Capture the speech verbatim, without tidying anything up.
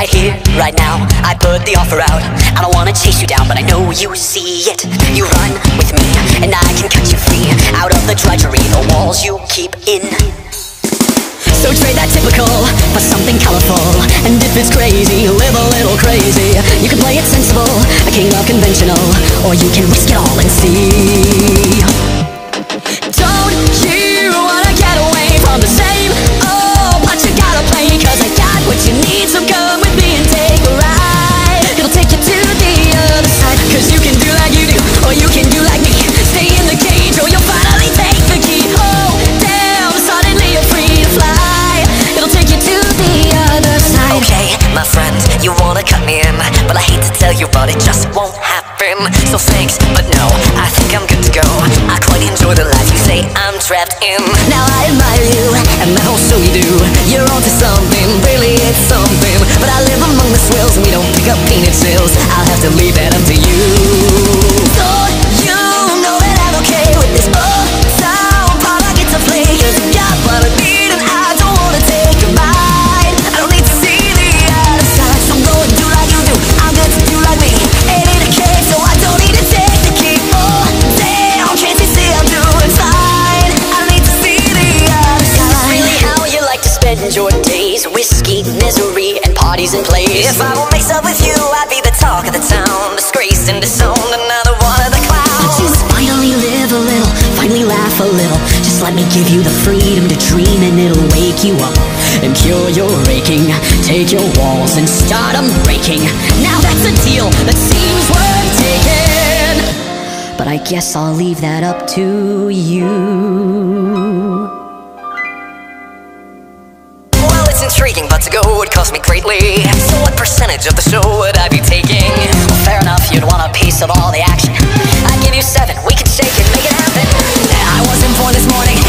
right here, right now, I put the offer out. I don't wanna chase you down, but I know you see it. You run with me, and I can cut you free out of the drudgery, the walls you keep in. So trade that typical for something colorful. And if it's crazy, live a little crazy. You can play it sensible, a king of conventional, or you can risk it all and see. Don't you wanna get away from the same old, but you gotta play, cause I got what you need. So come with me and take a ride. It'll take you to the other side, cause you can do like you do, or you can do like me. Stay in the cage, or you'll finally take the key. Oh, damn, suddenly you're free to fly. It'll take you to the other side. Okay, my friend, you wanna cut me in, but I hate to tell you, but it just won't happen. So thanks, but no, I think I'm good to go. I quite enjoy the life you say I'm trapped in. Now I admire you, and I hope so you do. You're onto something, really it's something. But I live among the swells, and we don't pick up peanut shells. I'll have to leave that up to you. So you know that I'm okay with this old sound part I get to play, cause I got what I need, and I don't wanna take a bite. I don't need to see the other side, so go and do like you do. I'm good to do like me. It ain't a case, so I don't need to take the key. Oh, damn, can't you see I'm doing fine? I don't need to see the other side. Is this really how you like to spend your days? Whiskey, misery, and parties and plays. If I won't mix up with you, I'd be the talk of the town, disgraced and disowned, another one of the clowns. You must finally live a little, finally laugh a little. Just let me give you the freedom to dream, and it'll wake you up and cure your aching. Take your walls and start them breaking. Now that's a deal that seems worth taking, but I guess I'll leave that up to you. Well, it's intriguing, but to go would cost me greatly. So what percentage of the show would I be taking? Well, fair enough, you'd want a piece of all the action. I'd give you seven, we could shake it, make it happen. I wasn't born this morning,